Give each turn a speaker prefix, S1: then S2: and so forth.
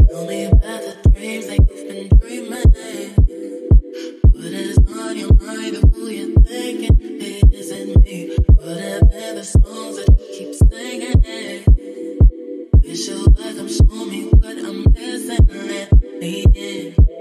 S1: Tell me about the dreams that you've been dreaming. What is on your mind of who you're thinking? Is it me? What have been the songs that you keep singing? Wish you would come show me what I'm missing and needing.